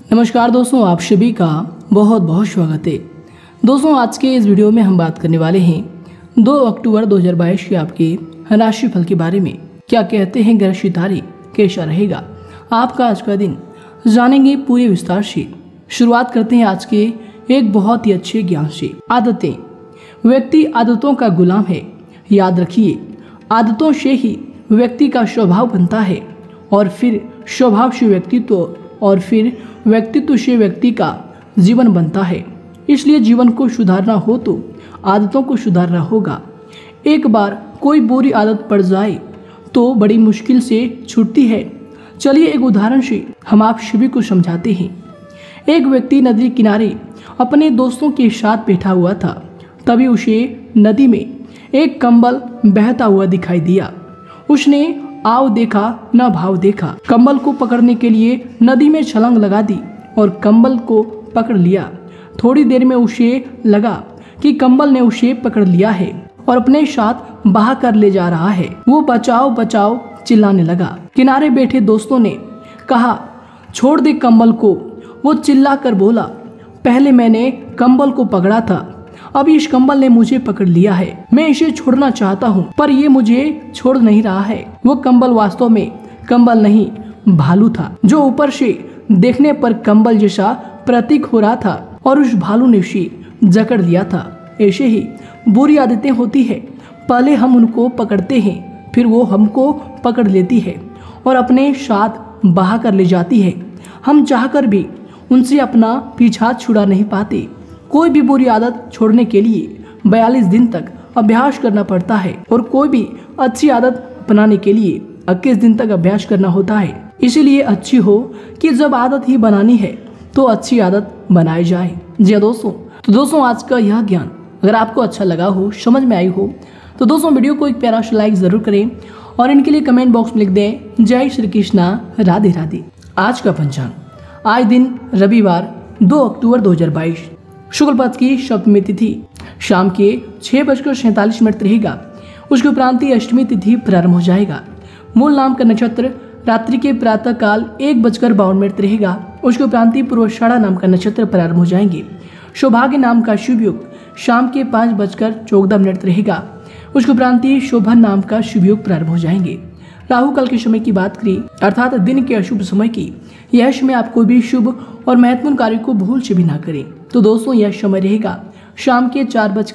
नमस्कार दोस्तों, आप सभी का बहुत बहुत स्वागत है। दोस्तों, आज के इस वीडियो में हम बात करने वाले हैं 2 अक्टूबर 2022 के आपके राशिफल के बारे में। क्या कहते हैं ग्रह सितारे, कैसा रहेगा आपका आज का दिन, जानेंगे पूरे विस्तार से। शुरुआत करते हैं आज के एक बहुत ही अच्छे ज्ञान से। आदतें। व्यक्ति आदतों का गुलाम है। याद रखिए, आदतों से ही व्यक्ति का स्वभाव बनता है और फिर स्वभाव से व्यक्तित्व और फिर व्यक्तित्व से व्यक्ति का जीवन बनता है। इसलिए जीवन को सुधारना हो तो आदतों को सुधारना होगा। एक बार कोई बुरी आदत पड़ जाए तो बड़ी मुश्किल से छूटती है। चलिए एक उदाहरण से हम आप सभी को समझाते हैं। एक व्यक्ति नदी किनारे अपने दोस्तों के साथ बैठा हुआ था। तभी उसे नदी में एक कंबल बहता हुआ दिखाई दिया। उसने आव देखा न भाव देखा। कंबल को पकड़ने के लिए नदी में छलांग लगा दी और कंबल को पकड़ लिया। थोड़ी देर में उसे लगा कि कंबल ने उसे पकड़ लिया है और अपने साथ बहा कर ले जा रहा है। वो बचाओ बचाओ चिल्लाने लगा। किनारे बैठे दोस्तों ने कहा, छोड़ दे कंबल को। वो चिल्ला कर बोला, पहले मैंने कंबल को पकड़ा था, अभी इस कंबल ने मुझे पकड़ लिया है। मैं इसे छोड़ना चाहता हूँ पर ये मुझे छोड़ नहीं रहा है। वो कंबल वास्तव में कंबल नहीं, भालू था, जो ऊपर से देखने पर कंबल जैसा प्रतीक हो रहा था और उस भालू ने उसे जकड़ लिया था। ऐसे ही बुरी आदतें होती है। पहले हम उनको पकड़ते हैं, फिर वो हमको पकड़ लेती है और अपने साथ बहा कर ले जाती है। हम चाहकर भी उनसे अपना पीछा छुड़ा नहीं पाते। कोई भी बुरी आदत छोड़ने के लिए 42 दिन तक अभ्यास करना पड़ता है और कोई भी अच्छी आदत अपनाने के लिए 21 दिन तक अभ्यास करना होता है। इसीलिए अच्छी हो कि जब आदत ही बनानी है तो अच्छी आदत बनाई जाए। जी दोस्तों, तो दोस्तों आज का यह ज्ञान अगर आपको अच्छा लगा हो, समझ में आई हो, तो दोस्तों वीडियो को एक प्यारा सा लाइक जरूर करें और इनके लिए कमेंट बॉक्स में लिख दें, जय श्री कृष्णा, राधे राधे। आज का पंचांग। आज दिन रविवार 2 अक्टूबर 2022, शुक्ल पक्ष की सप्तमी तिथि शाम के 6:47 रहेगा। उसके उपरांत अष्टमी तिथि प्रारंभ हो जाएगा। मूल नाम का नक्षत्र रात्रि के प्रातः काल 1:52 रहेगा। उसके उपरांत पूर्वाषाढ़ा नाम का नक्षत्र प्रारंभ हो जाएंगे। सौभाग्य नाम का शुभ योग शाम के 5:14 रहेगा। उसके उपरांत शोभन नाम का शुभ योग प्रारंभ हो जाएंगे। राहु काल के समय की बात करें, अर्थात दिन के अशुभ समय की, यह समय आप कोई भी शुभ और महत्वपूर्ण कार्य को भूल से भी ना करें। तो दोस्तों यह समय रहेगा शाम के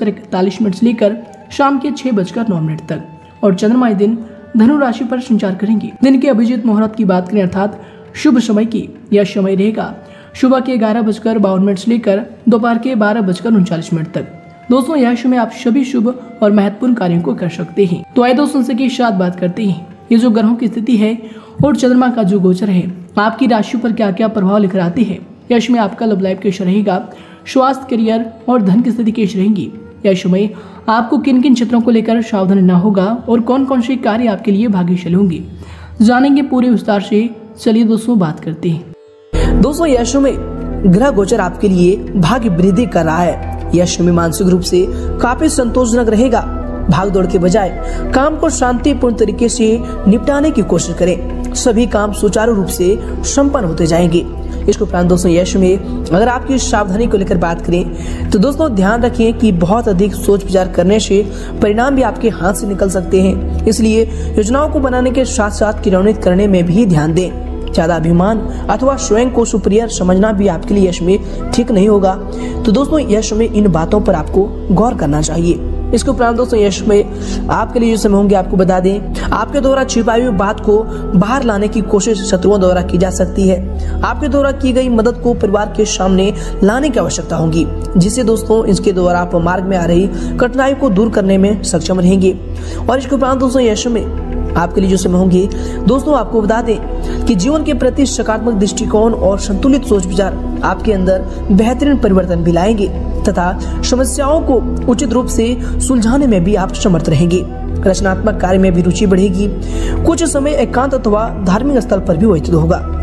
4:41 से लेकर शाम के 6:09 तक और चंद्रमा दिन धनु राशि पर संचार करेंगे। दिन के अभिजीत मुहूर्त की बात करें, अर्थात शुभ समय की, यह समय रहेगा सुबह के 11:52 से लेकर दोपहर के 12:39 तक। दोस्तों यह समय आप सभी शुभ और महत्वपूर्ण कार्यों को कर सकते हैं। तो आइए दोस्तों से के साथ बात करते हैं ये जो ग्रहों की स्थिति है और चंद्रमा का जो गोचर है आपकी राशि पर क्या क्या प्रभाव लेकर आती है। यश में आपका लव लाइफ कैसा रहेगा, स्वास्थ्य, करियर और धन की स्थिति कैसी रहेंगी। यश में आपको किन किन क्षेत्रों को लेकर सावधान रहना होगा और कौन कौन से कार्य आपके लिए भाग्यशाली होंगे, जानेंगे पूरे विस्तार से। चलिए दोस्तों बात करते हैं। दोस्तों यश में ग्रह गोचर आपके लिए भाग्य वृद्धि कर रहा है। यश में मानसिक रूप से काफी संतोषजनक रहेगा। भाग दौड़ के बजाय काम को शांतिपूर्ण तरीके से निपटाने की कोशिश करें। सभी काम सुचारू रूप से संपन्न होते जाएंगे। इसके उपरांत दोस्तों यश में अगर आपकी सावधानी को लेकर बात करें तो दोस्तों ध्यान रखिए कि बहुत अधिक सोच विचार करने से परिणाम भी आपके हाथ से निकल सकते हैं। इसलिए योजनाओं को बनाने के साथ साथ क्रियान्वित करने में भी ध्यान दें। ज्यादा अभिमान अथवा स्वयं को सुपीरियर समझना भी आपके लिए यश में ठीक नहीं होगा। तो दोस्तों यश में इन बातों पर आपको गौर करना चाहिए। इसके उपरांत दोस्तों यश में आपके लिए जो समय होंगे आपको बता दें, आपके द्वारा छिपाई हुई बात को बाहर लाने की कोशिश शत्रुओं द्वारा की जा सकती है। आपके द्वारा की गई मदद को परिवार के सामने लाने की आवश्यकता होगी, जिससे दोस्तों इसके द्वारा आप मार्ग में आ रही कठिनाई को दूर करने में सक्षम रहेंगे। और इसके उपरांत दोस्तों यश में आपके लिए जो समय होंगे दोस्तों आपको बता दें कि जीवन के प्रति सकारात्मक दृष्टिकोण और संतुलित सोच विचार आपके अंदर बेहतरीन परिवर्तन भी लाएंगे तथा समस्याओं को उचित रूप से सुलझाने में भी आप समर्थ रहेंगे। रचनात्मक कार्य में भी रुचि बढ़ेगी। कुछ समय एकांत अथवा धार्मिक स्थल पर भी व्यतीत होगा।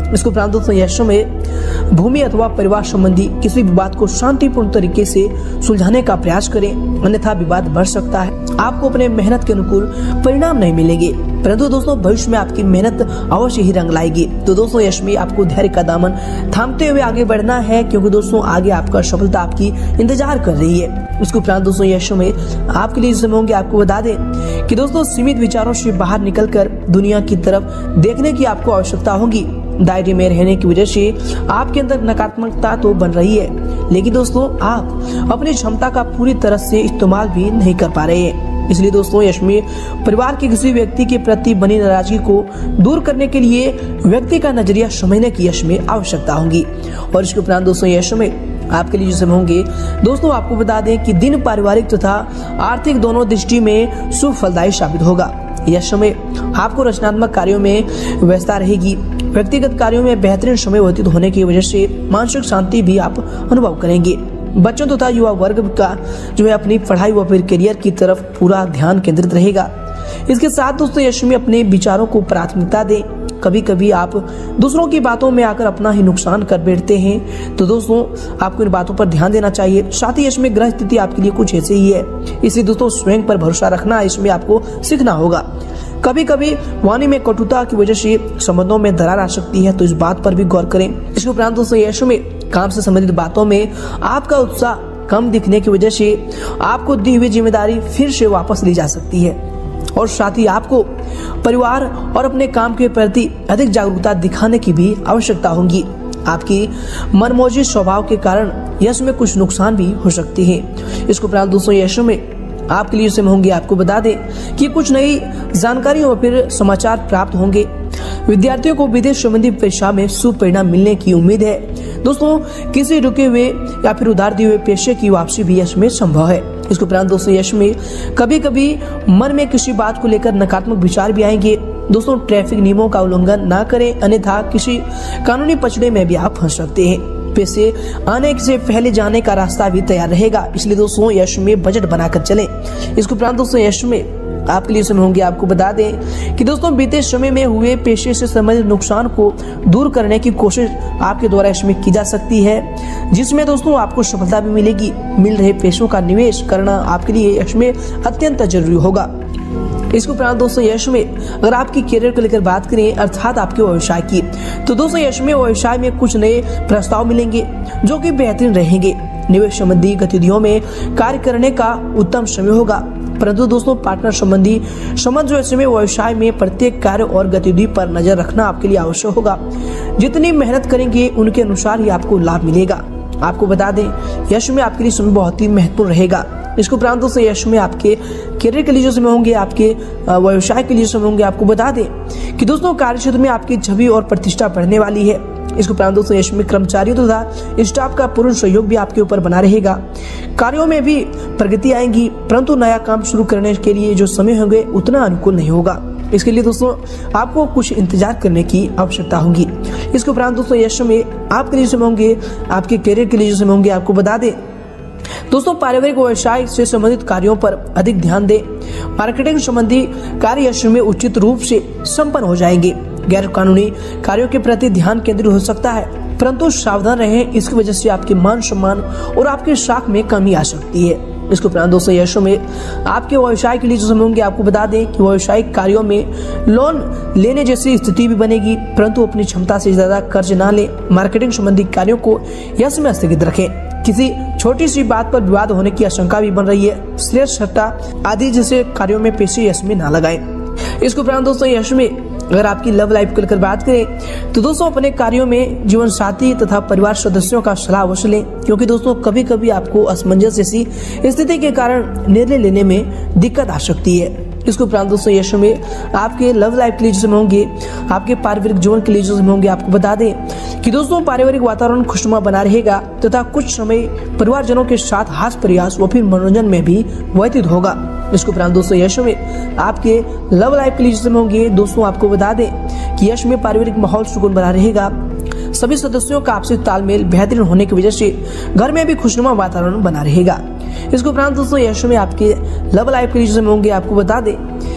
इसके उपरांत दोस्तों यशों में भूमि अथवा परिवार संबंधी किसी विवाद को शांतिपूर्ण तरीके से सुलझाने का प्रयास करें, अन्यथा विवाद बढ़ सकता है। आपको अपने मेहनत के अनुकूल परिणाम नहीं मिलेंगे, परंतु दोस्तों भविष्य में आपकी मेहनत अवश्य ही रंग लाएगी। तो दोस्तों यश में आपको धैर्य का दामन थामते हुए आगे बढ़ना है, क्योंकि दोस्तों आगे आपका सफलता आपकी इंतजार कर रही है। उसके उपरांत दोस्तों यश में आपके लिए समय होंगे, आपको बता दें कि दोस्तों सीमित विचारों से बाहर निकलकर दुनिया की तरफ देखने की आपको आवश्यकता होगी। दायरे में रहने की वजह से आपके अंदर नकारात्मकता तो बन रही है, लेकिन दोस्तों आप अपनी क्षमता का पूरी तरह से इस्तेमाल भी नहीं कर पा रहे हैं। इसलिए दोस्तों यश में परिवार के किसी व्यक्ति के प्रति बनी नाराजगी को दूर करने के लिए व्यक्ति का नजरिया समझने की यश में आवश्यकता होगी। और इसके उपरांत दोस्तों यश में आपके लिए जो समय होंगे, दोस्तों आपको बता दें कि दिन पारिवारिक तथा आर्थिक दोनों दृष्टि में शुभ फलदायी साबित होगा। यश में आपको रचनात्मक कार्यों में व्यस्तता रहेगी। व्यक्तिगत कार्यों में बेहतरीन समय व्यतीत होने की वजह से मानसिक शांति भी आप अनुभव करेंगे। बच्चों तथा युवा वर्ग का जो है अपनी पढ़ाई व फिर करियर की तरफ पूरा ध्यान केंद्रित रहेगा। इसके साथ दोस्तों यश में अपने विचारों को प्राथमिकता दें। कभी कभी आप दूसरों की बातों में आकर अपना ही नुकसान कर बैठते हैं, तो दोस्तों आपको इन बातों पर ध्यान देना चाहिए। साथ ही इसमें ग्रह स्थिति आपके लिए कुछ ऐसे ही है, इसलिए दोस्तों स्वयं पर भरोसा रखना इसमें आपको सीखना होगा। कभी कभी वाणी में कटुता की वजह से संबंधों में दरार आ सकती है, तो इस बात पर भी गौर करें। इसके उपरांत दोस्तों यश में काम से संबंधित बातों में आपका उत्साह कम दिखने की वजह से आपको दी हुई जिम्मेदारी फिर से वापस ली जा सकती है, और साथ ही आपको परिवार और अपने काम के प्रति अधिक जागरूकता दिखाने की भी आवश्यकता होगी। आपकी मनमौजी स्वभाव के कारण यश में कुछ नुकसान भी हो सकते हैं। इसके उपरांत दोस्तों यश में आपके लिए समय होंगे, आपको बता दें कि कुछ नई जानकारी और फिर समाचार प्राप्त होंगे। विद्यार्थियों को विदेश संबंधी परीक्षा में शुभ परिणाम मिलने की उम्मीद है। दोस्तों किसी रुके हुए या फिर उधार दिए हुए पैसे की वापसी भी यश में संभव है। इसके उपरांत दोस्तों यश में कभी कभी मन में किसी बात को लेकर नकारात्मक विचार भी आएंगे। दोस्तों ट्रैफिक नियमों का उल्लंघन ना करें, अन्यथा किसी कानूनी पचड़े में भी आप फंस सकते हैं। पैसे आने से पहले जाने का रास्ता भी तैयार रहेगा, इसलिए दोस्तों यश में बजट बनाकर चलें। इसके उपरांत दोस्तों यश में आपके लिए समय होंगे, आपको बता दें कि दोस्तों बीते समय में हुए पेशे से संबंधित नुकसान को दूर करने की कोशिश आपके द्वारा इसमें की जा सकती है, जिसमें दोस्तों आपको सफलता भी मिलेगी। मिल रहे पैसों का निवेश करना आपके लिए इसमें अत्यंत जरूरी होगा। इसके उपरांत दोस्तों यश में अगर आपकी करियर को लेकर बात करें, अर्थात आपके व्यवसाय की, तो दोस्तों यश में व्यवसाय में कुछ नए प्रस्ताव मिलेंगे जो कि बेहतरीन रहेंगे। निवेश संबंधी गतिविधियों में कार्य करने का उत्तम समय होगा, परंतु दोस्तों पार्टनर संबंधी संबंध जो इसमें व्यवसाय में प्रत्येक कार्य और गतिविधि पर नजर रखना आपके लिए आवश्यक होगा। जितनी मेहनत करेंगे उनके अनुसार ही आपको लाभ मिलेगा। आपको बता दें यश में आपके लिए समय बहुत ही महत्वपूर्ण रहेगा। इसके उपरांत दोस्तों यश में आपके करियर के लिए जो समय होंगे, आपके व्यवसाय के लिए समय होंगे, आपको बता दें कि दोस्तों कार्य क्षेत्र में आपकी छवि और प्रतिष्ठा बढ़ने वाली है। इसके उपरांत दोस्तों यश में कर्मचारियों तथा स्टाफ का पूर्ण सहयोग भी आपके ऊपर बना रहेगा। कार्यों में भी प्रगति आएगी, परंतु नया काम शुरू करने के लिए जो समय होंगे उतना अनुकूल नहीं होगा। इसके लिए दोस्तों आपको कुछ इंतजार करने की आवश्यकता होगी। इसके उपरांत दोस्तों यश में आपके लिए समय होंगे, आपके करियर के लिए जो समय होंगे, आपको बता दें दोस्तों पारिवारिक व्यवसाय से संबंधित कार्यों पर अधिक ध्यान दें। मार्केटिंग संबंधी कार्य यश में उचित रूप से संपन्न हो जाएंगे। गैर कानूनी कार्यों के प्रति ध्यान केंद्रित हो सकता है, परंतु सावधान रहें, इसकी वजह से आपके मान सम्मान और आपके साख में कमी आ सकती है। इसके उपरांत दोस्तों यशों में आपके व्यवसाय के लिए जो समय होंगे, आपको बता दें कि व्यवसायिक कार्यों में लोन लेने जैसी स्थिति भी बनेगी, परंतु अपनी क्षमता से ज्यादा कर्ज ना लें। मार्केटिंग संबंधी कार्यों को यश में स्थगित रखें। किसी छोटी सी बात पर विवाद होने की आशंका भी बन रही है। श्रेष्ठ सट्टा आदि जैसे कार्यों में पैसे यश में ना लगाएं। इसके उपरांत दोस्तों यश में अगर आपकी लव लाइफ को लेकर बात करें, तो दोस्तों अपने कार्यों में जीवन साथी तथा परिवार सदस्यों का सलाह अवश्य लें, क्योंकि दोस्तों कभी कभी आपको असमंजस जैसी स्थिति के कारण निर्णय लेने में दिक्कत आ सकती है। इसके उपरांत दोस्तों यश में आपके लव लाइफ के लिए जो समय होंगे, आपके पारिवारिक जीवन के लिए जो समय होंगे, आपको बता दें कि दोस्तों पारिवारिक वातावरण खुशनुमा बना रहेगा तथा कुछ समय परिवारजनों के साथ हास प्रयास व फिर मनोरंजन में भी व्यतीत होगा। इसके उपरांत दोस्तों यश में आपके लव लाइफ के लिए जो समय होंगे, दोस्तों आपको बता दें कि यश में पारिवारिक माहौल सुकून बना रहेगा। सभी सदस्यों का आपसी तालमेल बेहतरीन होने की वजह से घर में भी खुशनुमा वातावरण बना रहेगा। इसके उपरांत दोस्तों यश में आपके लव लाइफ के लिए जो समय होंगे, आपको बता दें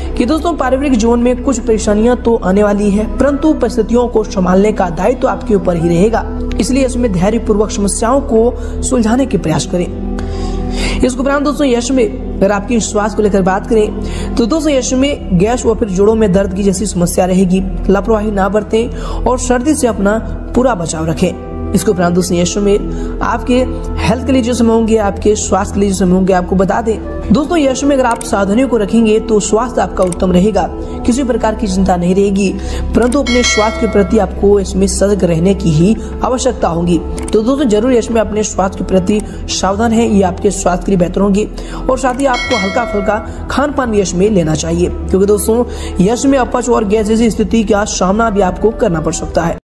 कि दोस्तों पारिवारिक जीवन में कुछ परेशानियां तो आने वाली है, परंतु परिस्थितियों को संभालने का दायित्व तो आपके ऊपर ही रहेगा। इसलिए इसमें धैर्य पूर्वक समस्याओं को सुलझाने के प्रयास करें। इसके उपरांत दोस्तों यश में अगर आपकी स्वास्थ्य को लेकर बात करें तो दोस्तों यश में गैस व फिर जोड़ों में दर्द की जैसी समस्या रहेगी। लापरवाही ना बरतें और सर्दी से अपना पूरा बचाव रखें। इसके उपरांत दोस्तों यश में आपके हेल्थ के लिए जो समय होंगे, आपके स्वास्थ्य के लिए जो समय होंगे, आपको बता दें दोस्तों यश में अगर आप सावधानियों को रखेंगे तो स्वास्थ्य आपका उत्तम रहेगा, किसी प्रकार की चिंता नहीं रहेगी, परंतु अपने स्वास्थ्य के प्रति आपको इसमें सजग रहने की ही आवश्यकता होगी। तो दोस्तों जरूर यश में अपने स्वास्थ्य के प्रति सावधान है, ये आपके स्वास्थ्य के लिए बेहतर होगी। और साथ ही आपको हल्का फुल्का खान पान भी यश में लेना चाहिए, क्योंकि दोस्तों यश में अपच और गैस जैसी स्थिति का सामना भी आपको करना पड़ सकता है।